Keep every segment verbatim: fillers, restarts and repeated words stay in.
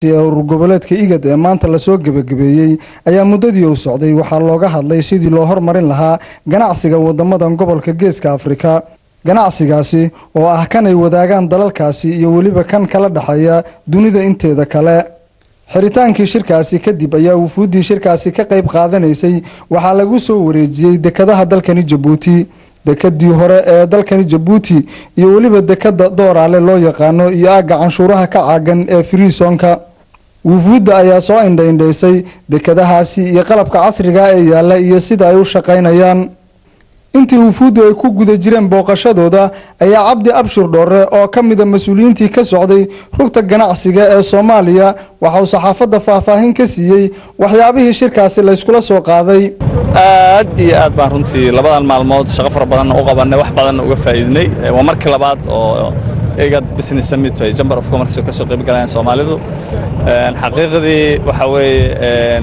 goboleedka igad ee maanta la soo gabagabeeyay ayaa muddadii uu socday waxaa looga hadlay sidii loo hormarin lahaa ganacsiga wadamadan gobolka Geeska Afrika ganacsigaasi oo ah kan ay wadaagaan dalalkaasi iyo waliba kan kala dhaxaya dunida inteeda kale xiritaanki shirkaasi kadib ayaa wufuudii shirkaasi ka qayb qaadanaysay waxa lagu soo wareejiyay dekadaha dalkani Djibouti dekadii hore ee dalkani Djibouti iyo waliba dekada Dooraale loo yaqaano iyo aaga canshuuraha ka caagan ee Freesonka wufuudda ayaa soo indhayndeysay dekadahaasi iyo qalabka casriga ee yaala iyo sida ay u shaqeynayaan intii wufuuddu ay ku guda jireen booqashadooda ayaa Cabdi Abshir Dhoore oo kamid ah mas'uuliyiintii ka socday rugta ganacsiga ee Soomaaliya waxa uu saxaafadda faahfaahin ka siiyay waxyaabihii shirkaasi la isku soo qaaday aad iyo aad baan runtii labadan maalmood shaqo fara badan u qabanay wax badan uga faa'iidnay waa markii labaad oo igad business summit ay Chamber of Commerce ka soo qayb galayaan Soomaalidu xaqiiqadii waxa weeye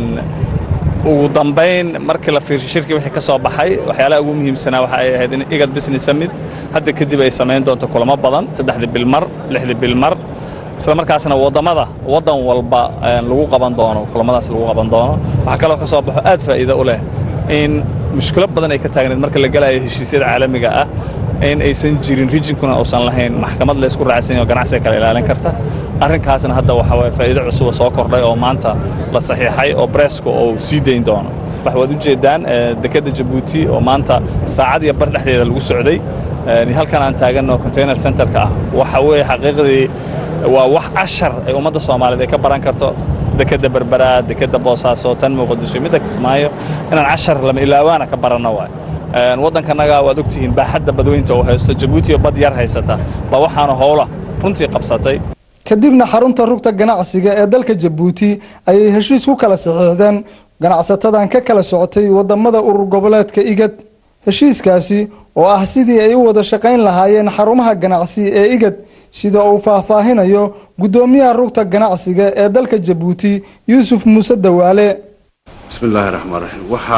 ugu dambeyn markii la fiirshay shirkii wixii ka soo baxay waxyaalaha ugu muhiimsanaa waxa ay ahayd in igad business summit hadda kadib ay sameyn doonto kulamo badan saddexdii bil mar lixdii bil mar isla markaasna wadamada wadan walba lagu qaban doono kulamadaas lagu qaban doono waxa kale oo ka soo baxo aad faa'iido u leh in mushkilad badan ay ka taagneed marka la galayo heshiisyada caalamiga ah in aysan jirin regionkuna uusan lahayn maxkamad la isku raacsan oo ganacsiga kala ilaalin karta arrinkaasna hadda waxa way faa'iido cusub soo kordhay oo maanta la saxiixay oo Bresco oo sii deyn doono wax wad u jeedaan dekada Djibouti oo maanta saacad iyo bar dhexdeeda lagu socday halkan aan taagano container center-ka ah waxa way xaqiiqdii waa wax cashar ay ummadda Soomaaliyeed ka baran karto dekada Berbera dekada Boosaaso tan Muqdisho mid Kismaayo inaan cashar lama ilaawana ka barano waay wadankanaga waad ogtihiin baaxadda badweynta oo haysto Djibouti oo bad yar haysata ba waxaana howla runtii qabsatay kadibna xarunta rugta ganacsiga ee dalka Djibouti ayay heshiis ku kala saxiixdeen ganacsatadan ka kala socotay wadamada urur goboleedka igad heshiiskaasi oo ah sidii ay u wada shaqeyn lahaayeen xarumaha ganacsi ee igad sida uu faahfaahinayo gudoomiyaha rugta ganacsiga ee dalka Djibouti Yusuf Muuse Dawaale bismillaahir rahmaanir rahiim waxa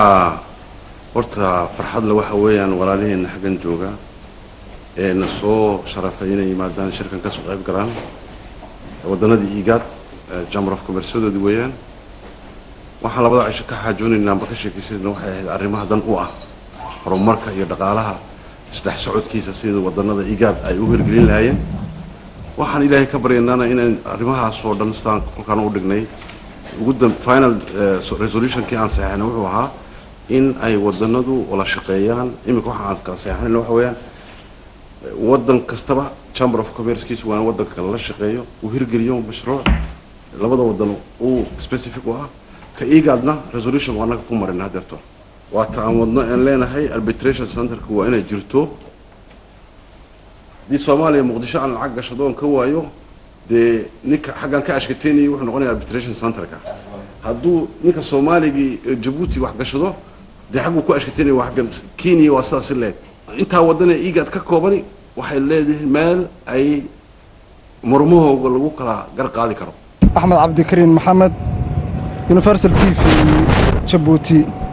horta farxad la waxa weeyaan walaalihiin xagan jooga ee na soo sharafay inay yimaadaan shirkan ka soo qayb galaan wadanadii igad Chamber of Commerce doodi weeyaan waxa labada cisho ka xaajoonaynaa marka sheekaysadna waxay ahayd arrimaha dan u ah horumarka iyo dhaqaalaha saddex socodkiisa sida wadanada igad ay u hirgelin lahaayeen waxaan ilaahay ka baryaynaa in arrimahaas oo dhan staan kulkaan u dhignay ugu dambeyn final resolution kii aan saxeexnay wuxuu ahaa in ay wadanadu wala shaqeeyaan imika waxa aan ka saxeexnay waxa weeyaan wadan kastaba Chamber of Commerce kiisu waa wadanka la shaqeeyo uu hirgeliyo mashruuc labada wadan uu specific ah ka igadna resolution waana ku marinaa darto waa taamadna aan leenahay arbitration center-ku waa inay jirto di Soomaaliya Muqdisho aan lacag gashadoon ka waayo de ninka xagan ka ashkateynay wuxuu noqonayaa arbitration center-ka hadduu ninka Soomaaliga Djibouti wax gashado de xagu ku ashkateynay wax gan Kenya waa saas leed inta wadana igad ka koobani waxay leedahay meel ay murmahooga lagu kala gar qaadi karo Axmed Cabdi Kariim Maxamed Universal T V Djibouti